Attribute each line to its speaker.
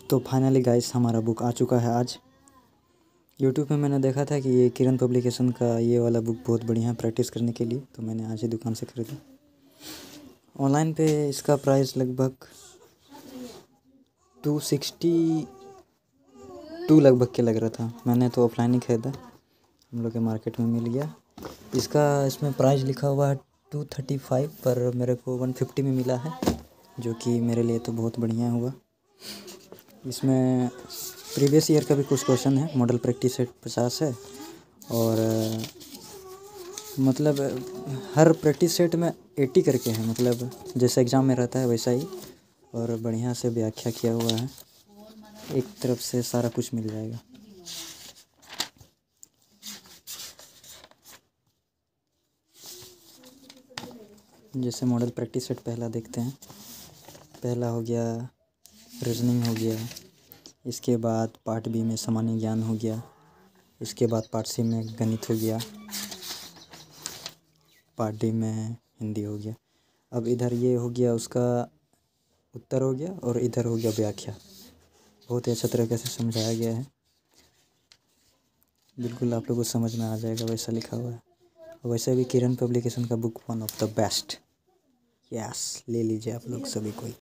Speaker 1: तो finally guys हमारा book आ चुका है आज। यूट्यूब पे मैंने देखा था कि ये किरण पब्लिकेशन का ये वाला बुक बहुत बढ़िया है प्रैक्टिस करने के लिए, तो मैंने आज ही दुकान से खरीदा। ऑनलाइन पे इसका प्राइस लगभग 262 लगभग के लग रहा था। मैंने तो ऑफलाइन ही खरीदा, हम लोग के मार्केट में मिल गया। इसमें प्राइस लिखा हुआ है 235, पर मेरे को 150 में मिला है, जो कि मेरे लिए तो बहुत बढ़िया हुआ। इसमें प्रीवियस ईयर का भी कुछ क्वेश्चन है। मॉडल प्रैक्टिस सेट 50 है और मतलब हर प्रैक्टिस सेट में 80 करके है, मतलब जैसे एग्ज़ाम में रहता है वैसा ही, और बढ़िया से व्याख्या किया हुआ है। एक तरफ से सारा कुछ मिल जाएगा। जैसे मॉडल प्रैक्टिस सेट पहला देखते हैं। पहला हो गया रीजनिंग हो गया, इसके बाद पार्ट बी में सामान्य ज्ञान हो गया, इसके बाद पार्ट सी में गणित हो गया, पार्ट डी में हिंदी हो गया। अब इधर ये हो गया उसका उत्तर हो गया, और इधर हो गया व्याख्या। बहुत ही अच्छा तरीके से समझाया गया है, बिल्कुल आप लोगों को समझ में आ जाएगा वैसा लिखा हुआ है। वैसे भी किरण पब्लिकेशन का book one of the best. Yes, ले लीजिए आप लोग सभी कोई।